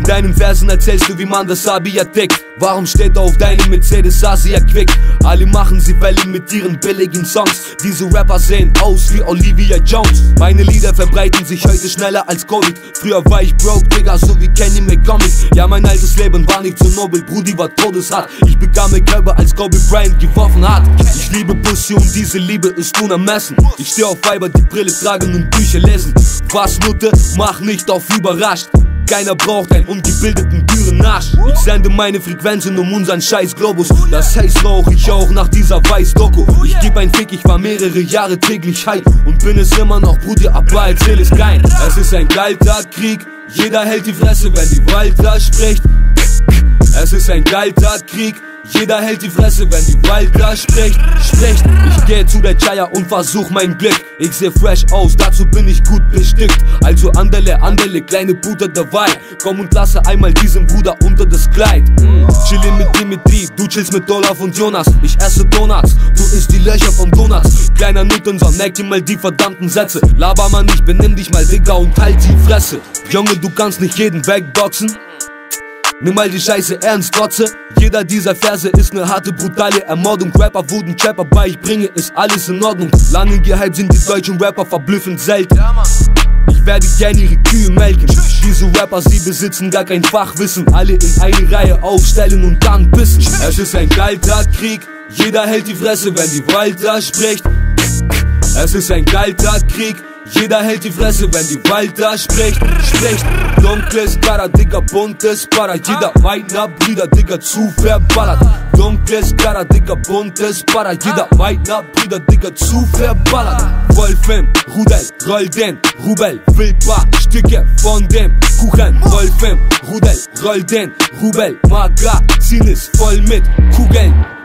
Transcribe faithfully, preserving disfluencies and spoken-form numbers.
deinen Versen erzählst du, wie man das Abi tickt. Warum steht auf deinem Mercedes Asia Quick? Alle machen sie Welle mit ihren billigen Songs. Diese Rapper sehen aus wie Olivia Jones. Meine Lieder verbreiten sich heute schneller als Covid. Früher war ich broke, Digga, so wie Kenny Mccormick. Ja, mein altes Leben war nicht so nobel, Brudi war todeshart. Ich bekam Körper, als Kobe Bryant geworfen hat. Ich liebe Pussy und diese Liebe ist unermessen. Ich steh auf Weiber, die Brille tragen und Bücher lesen. Was Nutte, mach nicht auf überrascht. Keiner braucht einen ungebildeten Dürrenarsch. Ich sende meine Frequenzen um unseren scheiß Globus. Das heißt, rauch ich auch nach dieser Weiß-Doku. Ich geb ein Fick, ich war mehrere Jahre täglich high und bin es immer noch, Brudi, aber erzähl es kein. Es ist ein kalter Krieg, jeder hält die Fresse, wenn die Walter spricht. Es ist ein kalter Krieg, jeder hält die Fresse, wenn die Walter spricht. Spricht. Ich gehe zu der Chaya und versuch mein Glück. Ich seh fresh aus, dazu bin ich gut bestückt. Also andele, andele, kleine Bruder dabei. Komm und lasse einmal diesen Bruder unter das Kleid. mm. Chillin mit Dimitri, du chillst mit Olaf und Jonas. Ich esse Donuts, du isst die Löcher von Donuts. Kleiner Nuttensohn, merk dir mal die verdammten Sätze. Laber mal nicht, benimm dich mal, Digga, und halt die Fresse. Junge, du kannst nicht jeden wegboxen. Nimm mal die Scheiße ernst, Gotze. Jeder dieser Verse ist ne harte, brutale Ermordung. Rapper wurden Trapper, bei ich bringe, ist alles in Ordnung. Lange gehypt sind die deutschen Rapper verblüffend selten. Ich werde gerne ihre Kühe melken. Diese Rapper, sie besitzen gar kein Fachwissen. Alle in eine Reihe aufstellen und dann bissen. Es ist ein kalter Krieg, jeder hält die Fresse, wenn die Walter spricht. Es ist ein kalter Krieg, jeder hält die Fresse, wenn die Walter spricht. Spricht. Dunkles Gara, Digga, buntes Para. Jeder meiner Brüder, Digga, zu verballert. Dunkles Gara, Digga, buntes Para. Jeder meiner Brüder, Digga, zu verballert. Wolf im Rudel, roll den Rubel. Will paar Stücke von dem Kuchen. Wolf im Rudel, roll den Rubel. Magazin ist voll mit Kugeln.